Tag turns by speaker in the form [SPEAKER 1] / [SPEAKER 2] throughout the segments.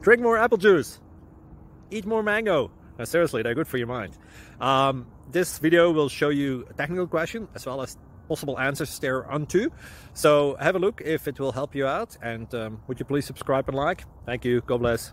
[SPEAKER 1] Drink more apple juice. Eat more mango. No, seriously, they're good for your mind. This video will show you a technical question as well as possible answers thereunto. So have a look if it will help you out, and would you please subscribe and like? Thank you. God bless.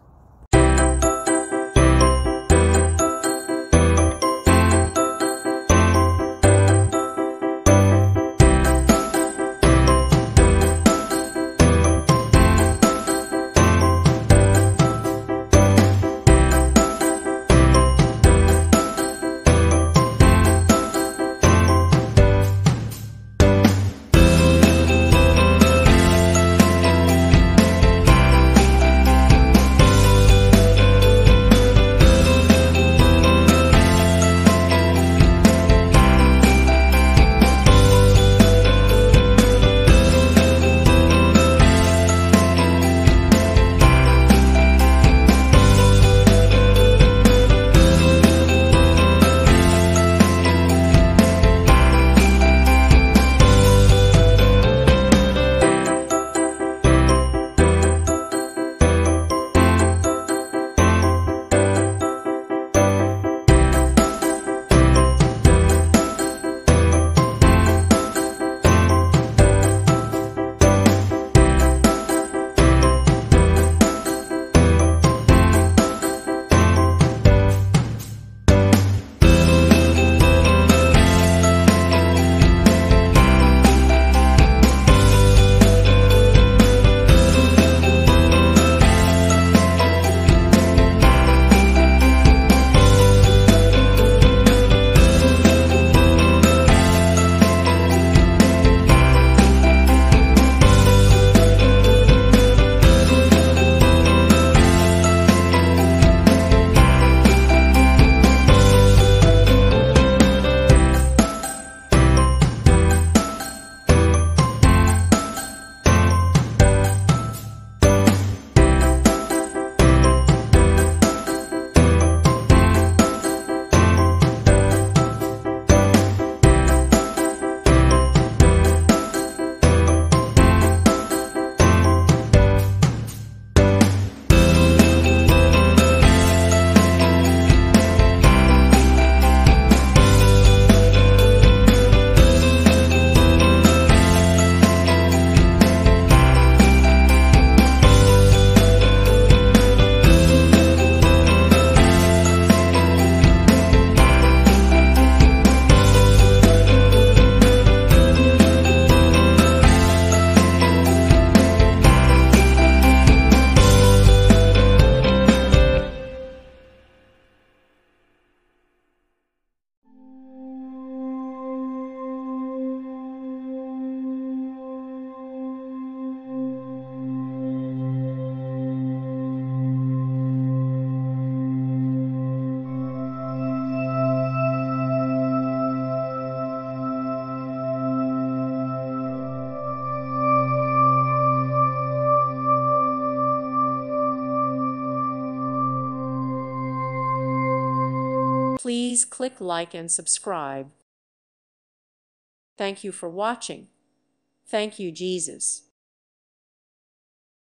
[SPEAKER 2] Please click like and subscribe. Thank you for watching. Thank you, Jesus.